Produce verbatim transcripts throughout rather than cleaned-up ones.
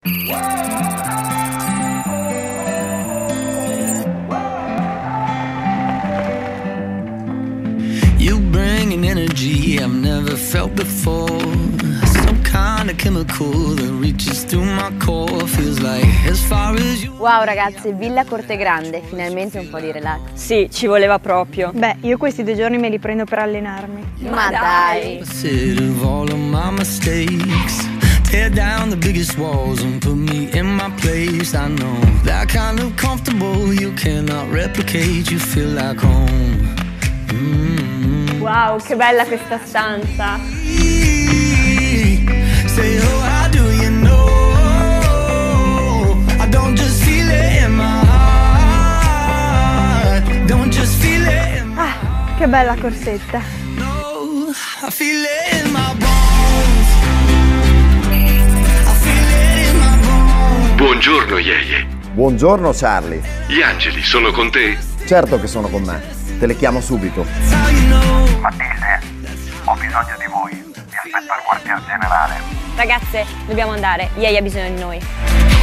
You bring an energy I've never felt before. Some kind of chemical that reaches through my core. Feels like as far as you. Wow ragazze, Villa Corte Grande, finalmente un po' di relax. Sì, ci voleva proprio. Beh, io questi due giorni me li prendo per allenarmi. Ma dai! Of all of my mistakes. Tear down the biggest walls and put me in my place. I know that kind of comfortable you cannot replicate. You feel like home. Mm-hmm. Wow, che bella questa stanza. Say, oh, how do you know? I don't just feel it in my heart. Don't just feel it in my heart. Ah, che bella corsetta. No, I feel it in my bones. I feel it in my bones. Buongiorno Yeye. Buongiorno Charlie. Gli angeli sono con te? Certo che sono con me. Te le chiamo subito. Matilde, ho bisogno di voi. Vi aspetto al quartier generale. Ragazze, dobbiamo andare. Yeye ha bisogno di noi.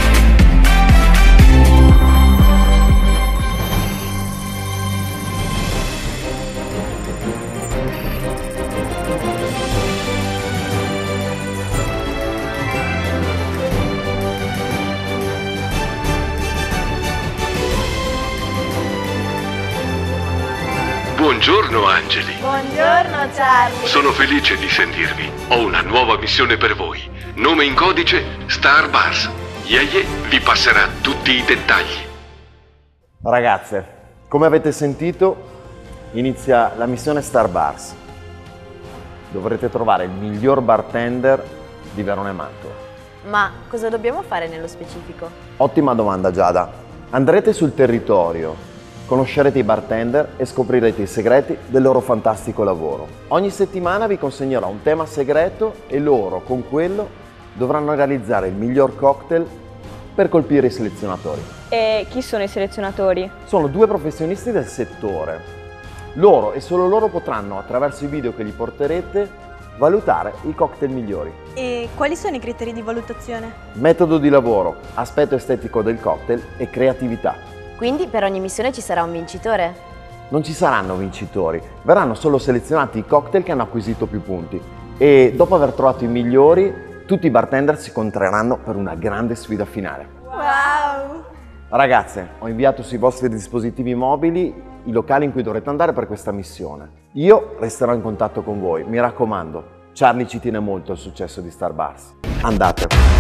Buongiorno angeli. Buongiorno Charlie! Sono felice di sentirvi. Ho una nuova missione per voi. Nome in codice Star Wars. Yeye vi passerà tutti i dettagli. Ragazze, come avete sentito, inizia la missione Star Bars. Dovrete trovare il miglior bartender di Verona e Mantova. Ma cosa dobbiamo fare nello specifico? Ottima domanda Giada. Andrete sul territorio, conoscerete i bartender e scoprirete i segreti del loro fantastico lavoro. Ogni settimana vi consegnerò un tema segreto e loro, con quello, dovranno realizzare il miglior cocktail per colpire i selezionatori. E chi sono i selezionatori? Sono due professionisti del settore. Loro e solo loro potranno, attraverso i video che gli porterete, valutare i cocktail migliori. E quali sono i criteri di valutazione? Metodo di lavoro, aspetto estetico del cocktail e creatività. Quindi per ogni missione ci sarà un vincitore? Non ci saranno vincitori, verranno solo selezionati i cocktail che hanno acquisito più punti e dopo aver trovato i migliori, tutti i bartender si incontreranno per una grande sfida finale. Wow! Ragazze, ho inviato sui vostri dispositivi mobili i locali in cui dovrete andare per questa missione. Io resterò in contatto con voi, mi raccomando, Charlie ci tiene molto al successo di Star Bars. Andate!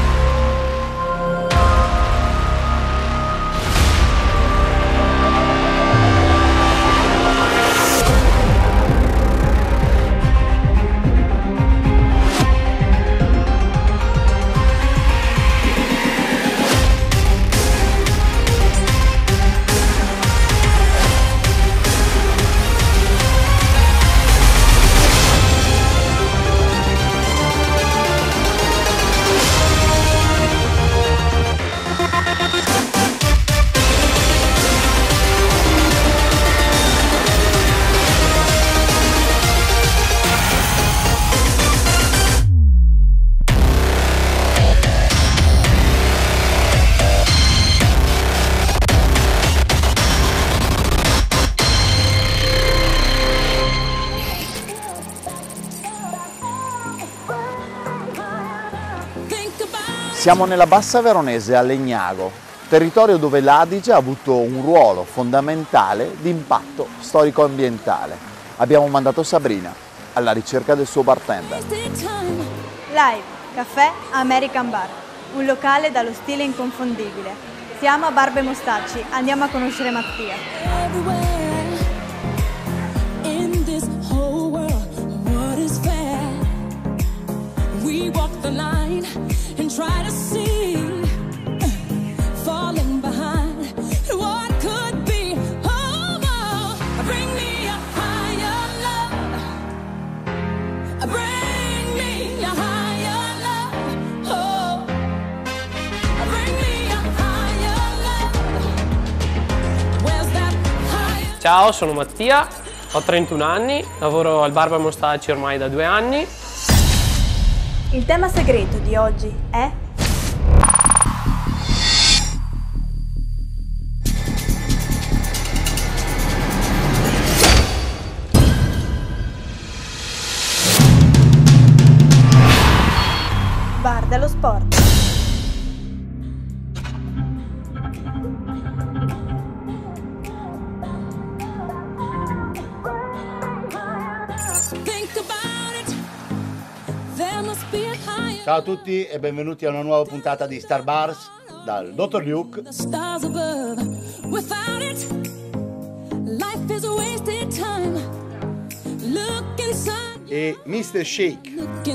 Siamo nella Bassa Veronese, a Legnago, territorio dove l'Adige ha avuto un ruolo fondamentale di impatto storico-ambientale. Abbiamo mandato Sabrina alla ricerca del suo bartender. Live, caffè American Bar, un locale dallo stile inconfondibile. Siamo a Barbe Mostacci, andiamo a conoscere Mattia. Try to see, falling behind what could be. Oh, oh, bring me a higher love. Bring me a higher love. Oh, bring me a higher love. Where's that higher? Ciao, sono Mattia, ho trentuno anni, lavoro al Barbe Mostacci ormai da due anni. Il tema segreto di oggi è dello sport. Ciao a tutti e benvenuti a una nuova puntata di Star Bars dal dottor Luke e mister Shake.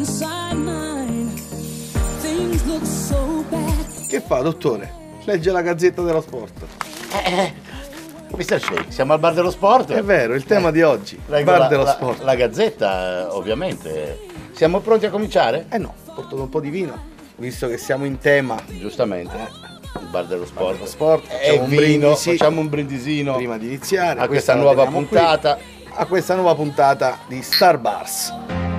Che fa, dottore? Legge la Gazzetta dello Sport. Eh, mister Shake, siamo al bar dello sport. È vero, il tema eh. di oggi, Leggo bar la, dello la, sport. La Gazzetta, ovviamente. Siamo pronti a cominciare? Eh no, ho portato un po' di vino, visto che siamo in tema. Giustamente. Il bar dello sport. Bar dello sport. E Facciamo un vino, brindisi. facciamo un brindisino Prima di iniziare a questa nuova puntata. Qui, a questa nuova puntata di Star Bars.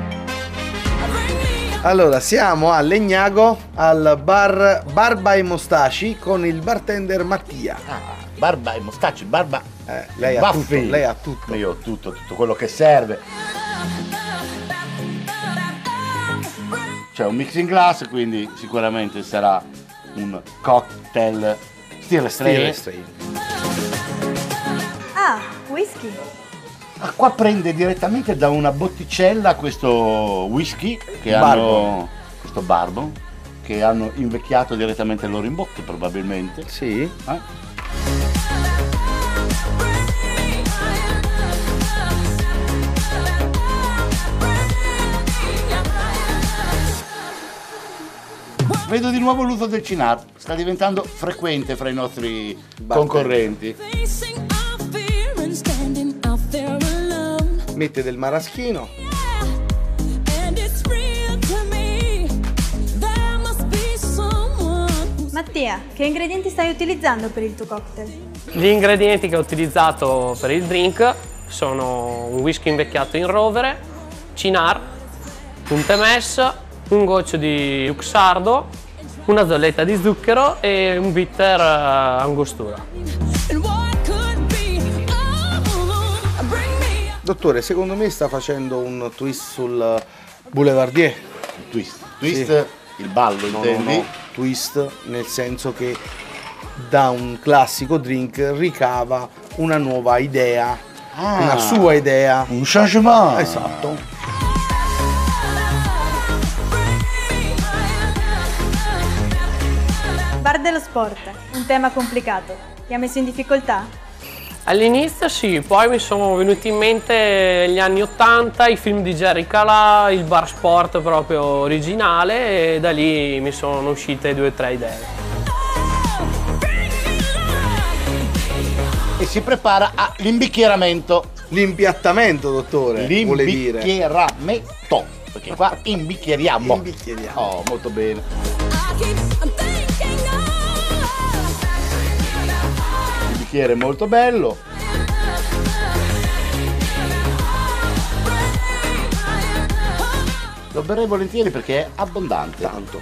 Allora, siamo a Legnago, al bar Barba e Mostaci con il bartender Mattia. Ah, Barba e Mostaci, Barba. Eh, lei ha tutto, lei ha tutto. Io ho tutto, tutto quello che serve. C'è un mixing glass, quindi sicuramente sarà un cocktail stile Stile strain. Ah, whisky. Ah, qua prende direttamente da una botticella questo whisky che Barbon. hanno questo barbon che hanno invecchiato direttamente loro in bocca probabilmente. Sì. Eh? Vedo di nuovo l'uso del Cynar, sta diventando frequente fra i nostri Bartender. concorrenti. Mette del maraschino. Mattia, che ingredienti stai utilizzando per il tuo cocktail? Gli ingredienti che ho utilizzato per il drink sono un whisky invecchiato in rovere, Cynar, un temess, un goccio di Luxardo, una zolletta di zucchero e un bitter uh, angostura. Dottore, secondo me sta facendo un twist sul Boulevardier. Twist, twist, Sì. il ballo No, intendi? no, no, twist nel senso che da un classico drink ricava una nuova idea, Ah, una sua idea. un changement. Esatto. Bar dello sport, un tema complicato. Ti ha messo in difficoltà? All'inizio sì, poi mi sono venuti in mente gli anni ottanta, i film di Jerry Calà, il bar sport proprio originale e da lì mi sono uscite due o tre idee. E si prepara all'imbicchieramento. L'impiattamento, dottore, vuole dire. L'imbicchieramento. Perché qua imbicchieriamo. Imbicchieriamo. Oh, molto bene. Il bicchiere è molto bello. Lo berrei volentieri perché è abbondante. Tanto.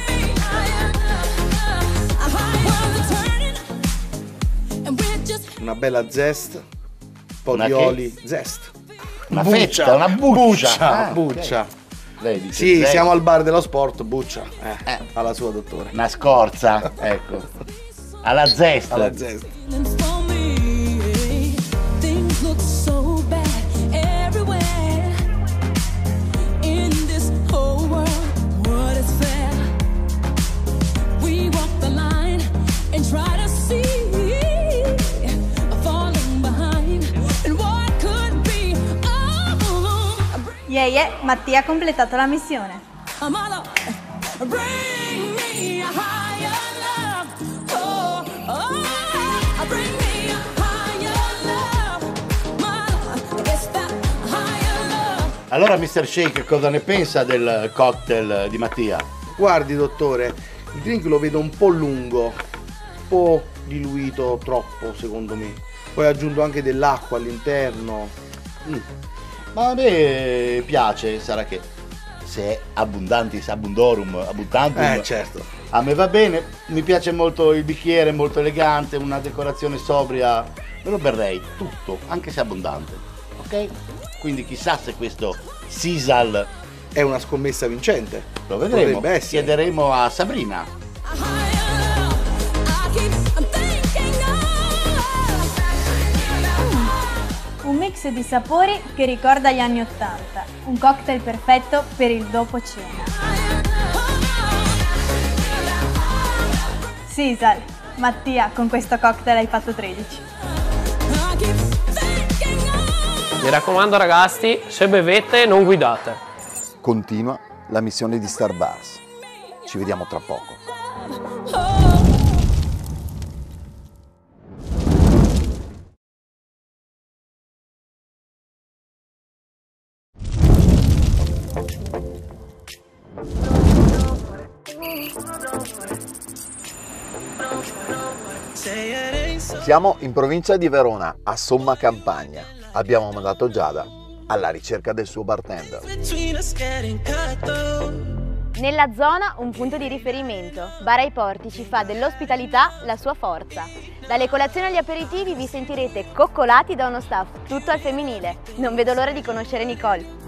Una bella zest, un po' Una di che? oli, zest. Una fetta, una buccia. Buccia, Ah, buccia. ok. Lei dice Sì, zest. siamo al bar dello sport, buccia. Eh, Eh. alla sua, dottore. Una scorza, ecco. Alla zest. Alla zest. Yeah, yeah, Mattia ha completato la missione. Allora, mister Shake, cosa ne pensa del cocktail di Mattia? Guardi, dottore, il drink lo vedo un po' lungo, un po' diluito troppo, secondo me. Poi ho aggiunto anche dell'acqua all'interno. Mm. Ma a me piace, sarà che se è abbondantis abundorum, abbondantum, Eh, certo. a me va bene. Mi piace molto il bicchiere, molto elegante, una decorazione sobria. Me lo berrei tutto, anche se abbondante, ok? Quindi chissà se questo sisal è una scommessa vincente. Lo vedremo, Potrebbe essere. chiederemo a Sabrina. Un mix di sapori che ricorda gli anni ottanta, un cocktail perfetto per il dopo cena. Sisal, Mattia, con questo cocktail hai fatto tredici. Mi raccomando ragazzi, se bevete non guidate. Continua la missione di Star Bars. Ci vediamo tra poco. Siamo in provincia di Verona, a Somma Campagna. Abbiamo mandato Giada alla ricerca del suo bartender. Nella zona un punto di riferimento. Bar ai Portici fa dell'ospitalità la sua forza. Dalle colazioni agli aperitivi vi sentirete coccolati da uno staff tutto al femminile. Non vedo l'ora di conoscere Nicole.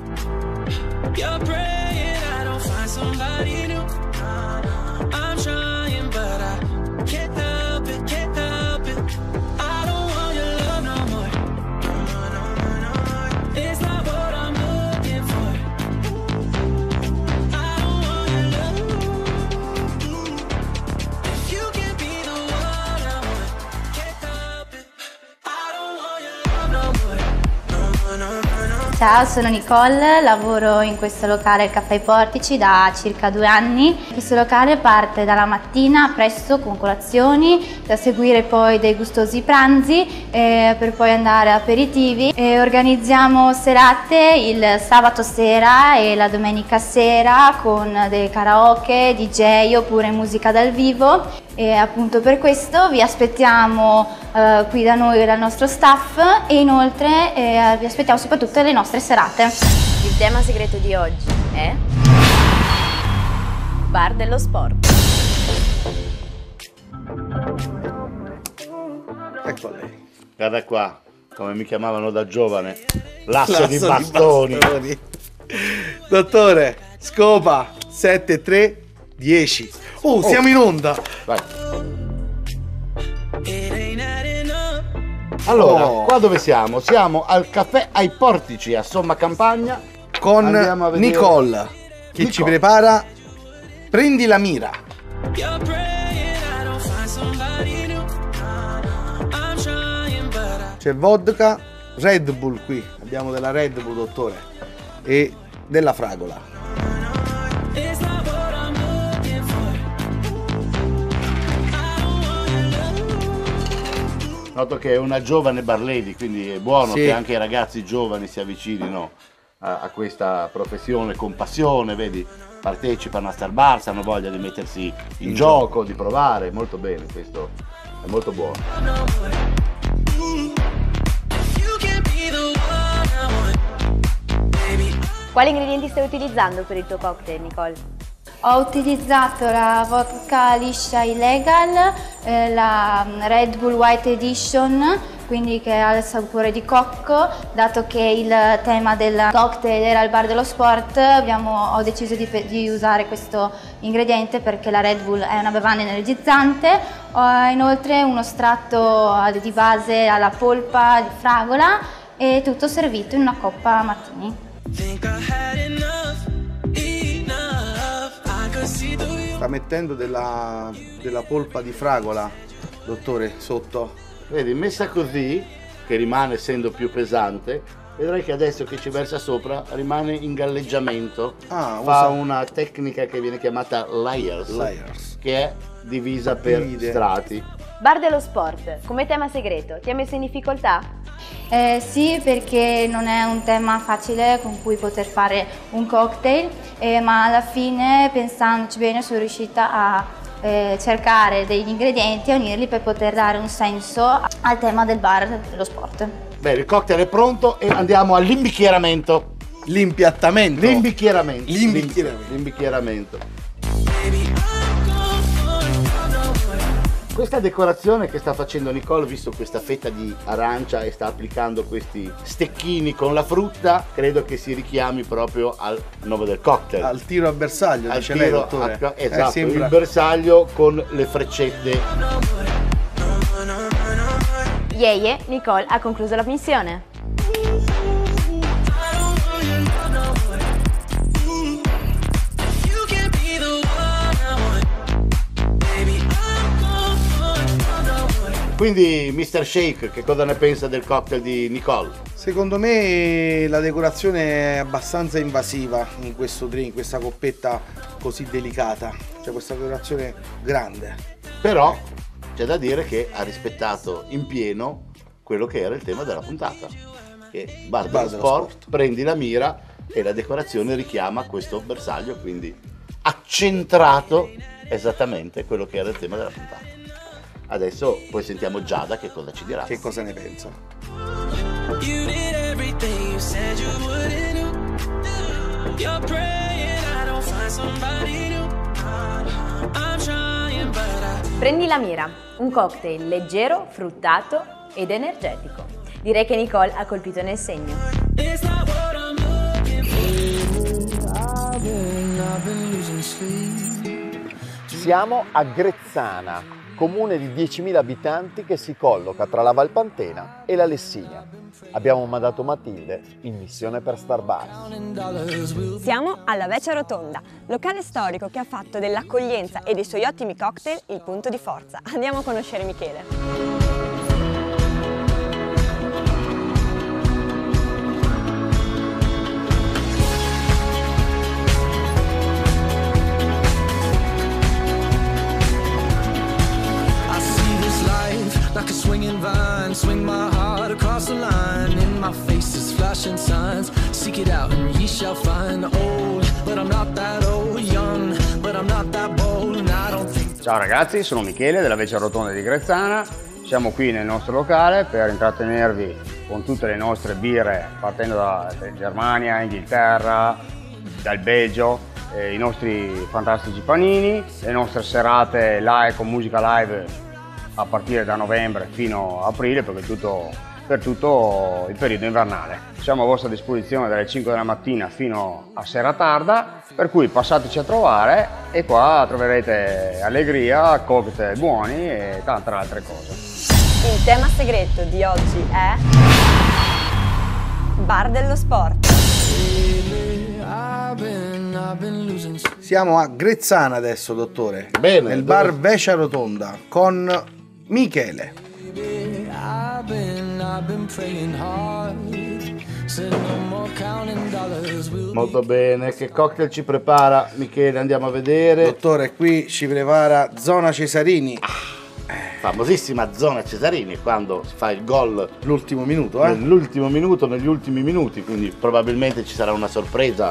Ciao, sono Nicole, lavoro in questo locale, il Caffè ai Portici, da circa due anni. Questo locale parte dalla mattina presto con colazioni, da seguire poi dei gustosi pranzi eh, per poi andare a aperitivi. E organizziamo serate il sabato sera e la domenica sera con dei karaoke, D J oppure musica dal vivo. E appunto per questo vi aspettiamo eh, qui da noi e dal nostro staff e inoltre eh, vi aspettiamo soprattutto alle nostre serate. Il tema segreto di oggi è Bar dello Sport. Ecco lei. Guarda qua, come mi chiamavano da giovane, l'asso di bastoni. di bastoni. Dottore, scopa sette tre dieci. Oh, siamo in onda. Vai. Allora, Oh. qua dove siamo? Siamo al Caffè ai Portici a Somma Campagna Con Andiamo a vedere- Nicole che Nicole. ci prepara Prendi la mira. C'è vodka, Red Bull qui. Abbiamo della Red Bull, dottore. E della fragola. Noto che è una giovane bar lady, quindi è buono Sì. che anche i ragazzi giovani si avvicinino a, a questa professione con passione, vedi? Partecipano a Star Bars, hanno voglia di mettersi in, In gioco, di provare, molto bene, questo è molto buono. Quali ingredienti stai utilizzando per il tuo cocktail, Nicole? Ho utilizzato la vodka liscia illegal, eh, la Red Bull White Edition, quindi che ha il sapore di cocco. Dato che il tema del cocktail era il bar dello sport, abbiamo, ho deciso di, di usare questo ingrediente perché la Red Bull è una bevanda energizzante. Ho inoltre uno strato di base alla polpa di fragola e tutto servito in una coppa martini. Sta mettendo della, della polpa di fragola, dottore, sotto. Vedi, messa così, che rimane essendo più pesante, vedrai che adesso che ci versa sopra rimane in galleggiamento. Ah, Fa usa- una tecnica che viene chiamata layers, Layers. che è divisa per Divide. strati. Bar dello sport, come tema segreto, ti ha messo in difficoltà? Eh, sì, perché non è un tema facile con cui poter fare un cocktail, eh, ma alla fine, pensandoci bene, sono riuscita a eh, cercare degli ingredienti e unirli per poter dare un senso al tema del bar dello sport. Bene, il cocktail è pronto e andiamo all'imbicchieramento. L'impiattamento. L'imbicchieramento. L'imbicchieramento. L'imbicchieramento. Questa decorazione che sta facendo Nicole, visto questa fetta di arancia e sta applicando questi stecchini con la frutta, credo che si richiami proprio al nome del cocktail. Al tiro a bersaglio, al dice tiro lei, dottore. a- esatto, Eh, sembra- il bersaglio con le freccette. Yeye, Nicole ha concluso la missione. Quindi mister Shake, che cosa ne pensa del cocktail di Nicole? Secondo me la decorazione è abbastanza invasiva in questo drink, questa coppetta così delicata, cioè questa decorazione grande. Però c'è da dire che ha rispettato in pieno quello che era il tema della puntata, che bar dello dello sport, prendi la mira e la decorazione richiama questo bersaglio, quindi ha centrato esattamente quello che era il tema della puntata. Adesso poi sentiamo Giada che cosa ci dirà. Che cosa ne pensa? You did everything you said you wouldn't do. You're praying I don't find somebody new. I'm trying but I Prendi la mira, un cocktail leggero, fruttato ed energetico. Direi che Nicole ha colpito nel segno. It's not what I'm looking for. I've been, I've been losing sleep. Siamo a Grezzana, comune di diecimila abitanti che si colloca tra la Valpantena e la Lessinia. Abbiamo mandato Matilde in missione per Starbars. Siamo alla Vecchia Rotonda, locale storico che ha fatto dell'accoglienza e dei suoi ottimi cocktail il punto di forza. Andiamo a conoscere Michele. I see this life like a swinging vine, swing my heart across the line. In my face is flashing signs, seek it out and ye shall find. Old, but I'm not that old, young, but I'm not that bold, and I don't think. Ciao ragazzi, sono Michele della Vecchia Rotonda di Grezzana. Siamo qui nel nostro locale per intrattenervi con tutte le nostre birre partendo da Germania, Inghilterra, dal Belgio, eh, i nostri fantastici panini, le nostre serate live con musica live a partire da novembre fino a aprile per tutto, per tutto il periodo invernale. Siamo a vostra disposizione dalle cinque della mattina fino a sera tarda, per cui passateci a trovare e qua troverete allegria, cocktail buoni e tante altre cose. Il tema segreto di oggi è Bar dello Sport. I've been, I've been losing sleep. Siamo a Grezzana adesso, dottore. Bene. Nel dove- bar Vecchia Rotonda con Michele. I've been, I've been praying hard. Said no more counting dollars. We'll Molto bene, che cocktail ci prepara Michele? Andiamo a vedere. Dottore, qui ci prepara Zona Cesarini. Famosissima Zona Cesarini, quando si fa il gol L'ultimo minuto, eh? nell'ultimo minuto, negli ultimi minuti, quindi probabilmente ci sarà una sorpresa.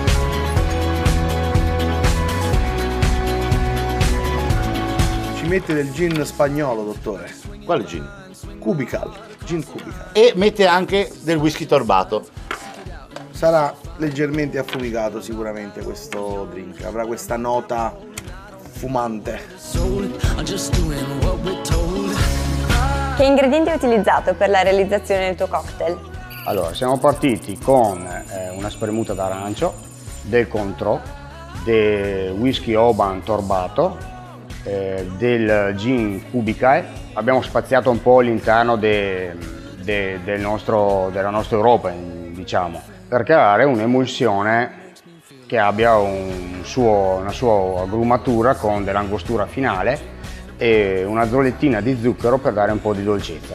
Ci mette del gin spagnolo, dottore. Quale gin? Cubical. Gin Cubical. E mette anche del whisky torbato. Sarà leggermente affumicato sicuramente questo drink. Avrà questa nota fumante. sold. I'm just doing what we're told. Che ingredienti hai utilizzato per la realizzazione del tuo cocktail? Allora, siamo partiti con eh, una spremuta d'arancio, del contro, del whisky Oban torbato, eh, del gin Cubical. Abbiamo spaziato un po' all'interno de, de, del nostro, della nostra Europa, diciamo, per creare un'emulsione che abbia un suo, una sua agrumatura con dell'angostura finale e una zollettina di zucchero per dare un po' di dolcezza.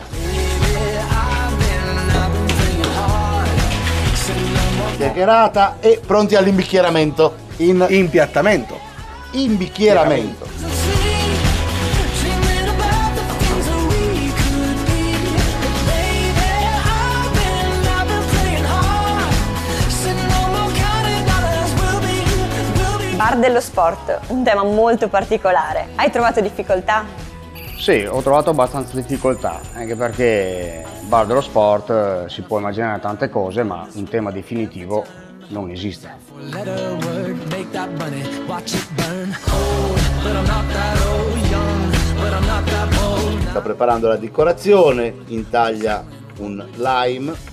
Chiacchierata e pronti all'imbicchieramento. In impiattamento. Imbicchieramento. Dreaming about the things that we could be. Baby, I've been, I've been playing hard. Said no more counting dollars. We'll be, we'll be. Bar dello Sport, un tema molto particolare. Hai trovato difficoltà? Sì, ho trovato abbastanza difficoltà, anche perché bar dello sport eh, si può immaginare tante cose, ma un tema definitivo non esiste. Let her work, make that money, watch it burn. Old, but I'm not that old. Young, but I'm not that sta preparando la decorazione, intaglia un lime.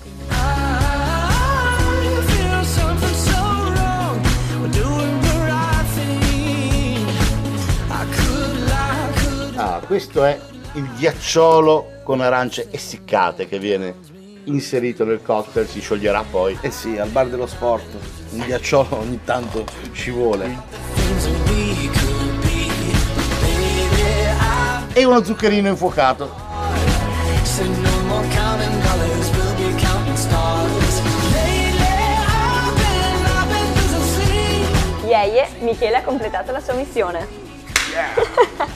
Ah, questo è il ghiacciolo con arance essiccate che viene inserito nel cocktail, si scioglierà poi. Eh sì, al bar dello sport un ghiacciolo ogni tanto ci vuole. E uno zuccherino infuocato. Yeah, yeah, Michele ha completato la sua missione. Yeah.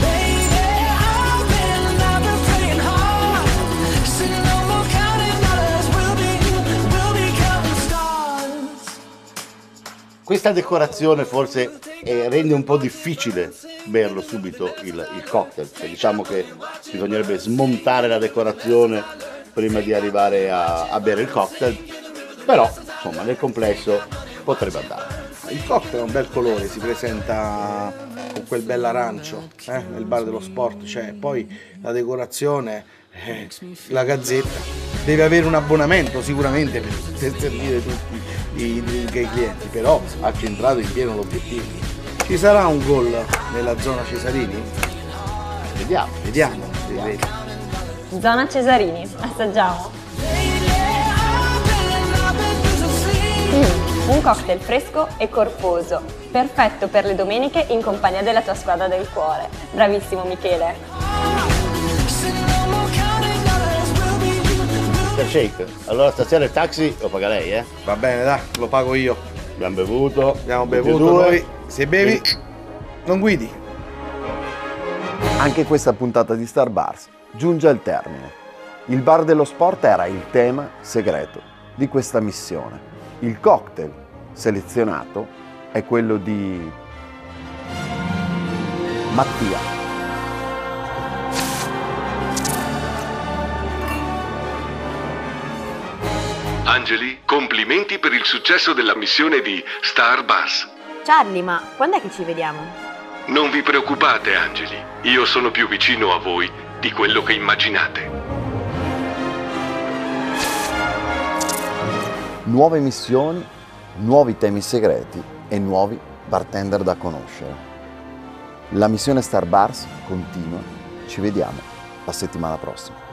Questa decorazione forse eh, rende un po' difficile berlo subito il, il cocktail, cioè, diciamo che bisognerebbe smontare la decorazione prima di arrivare a, a bere il cocktail, però insomma nel complesso potrebbe andare. Il cocktail è un bel colore, si presenta con quel bell'arancio eh, nel bar dello sport, cioè, poi la decorazione, eh, la gazzetta. Deve avere un abbonamento sicuramente per, per servire tutti i drink ai clienti, però ha centrato in pieno l'obiettivo. Ci sarà un gol nella zona Cesarini? Vediamo, vediamo. vediamo. Zona Cesarini, assaggiamo. Mm, un cocktail fresco e corposo, perfetto per le domeniche in compagnia della tua squadra del cuore. Bravissimo Michele. Shake. Allora stasera il taxi lo paga lei, eh? Va bene, dai, lo pago io. Abbiamo bevuto. Abbiamo bevuto noi. Se bevi, non guidi. Anche questa puntata di Star Bars giunge al termine. Il bar dello sport era il tema segreto di questa missione. Il cocktail selezionato è quello di Mattia. Angeli, complimenti per il successo della missione di Star Bars. Charlie, ma quando è che ci vediamo? Non vi preoccupate, Angeli. Io sono più vicino a voi di quello che immaginate. Nuove missioni, nuovi temi segreti e nuovi bartender da conoscere. La missione Star Bars continua. Ci vediamo la settimana prossima.